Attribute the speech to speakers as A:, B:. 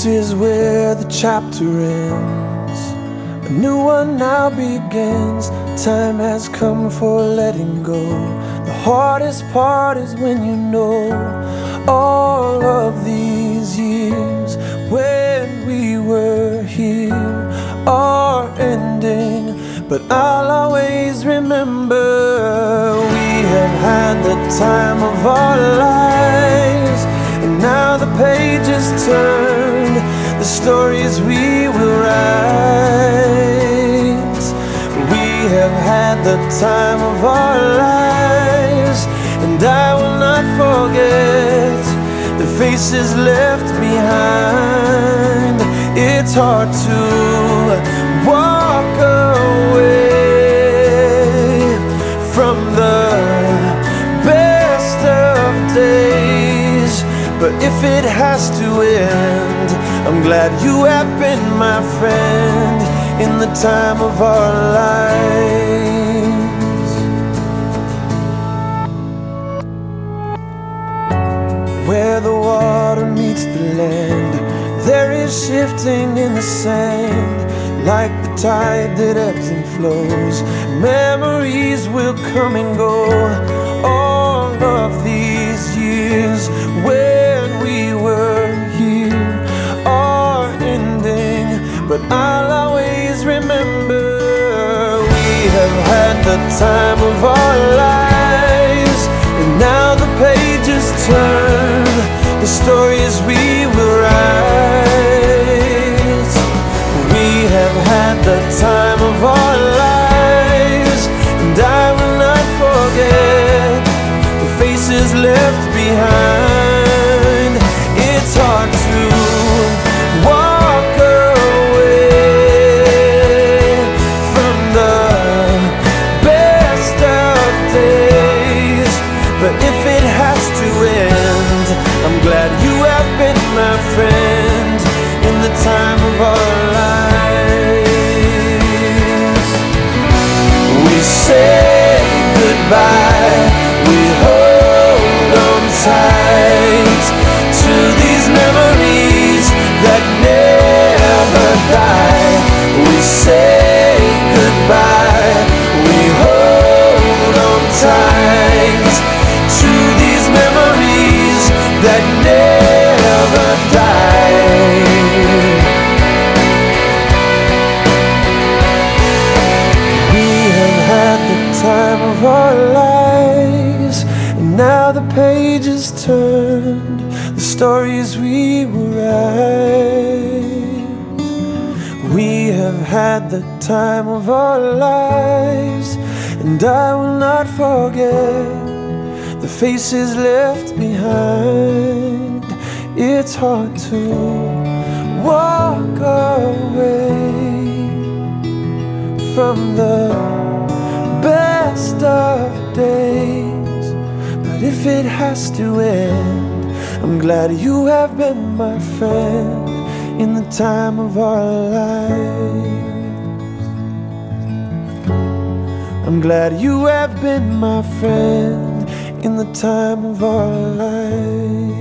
A: This is where the chapter ends. A new one now begins. Time has come for letting go. The hardest part is when you know all of these years when we were here are ending. But I'll always remember we have had the time of our lives. And now the pages turned, the stories we will write. We have had the time of our lives, and I will not forget the faces left behind. It's hard to walk away from the best of days, but if it has to end, I'm glad you have been my friend in the time of our lives. Where the water meets the land, there is shifting in the sand. Like the tide that ebbs and flows, memories will come and go. All of these years when we were here are ending, but I'll always remember we have had the time of our lives. And now the pages turn, the stories we will write. We have had the time of our lives, and I will not forget the faces left behind. It's hard to walk away from the best of days, but if it has to end, I'm glad you have been my friend in the time of our lives. We say goodbye, we hold on tight to these memories that never die. We say goodbye, we hold on tight to these memories that never die. We have had the time of our lives, and now the pages turned, the stories we will write. We have had the time of our lives, and I will not forget the faces left behind. It's hard to walk away from the best of days, but if it has to end, I'm glad you have been my friend in the time of our lives. I'm glad you have been my friend in the time of our lives.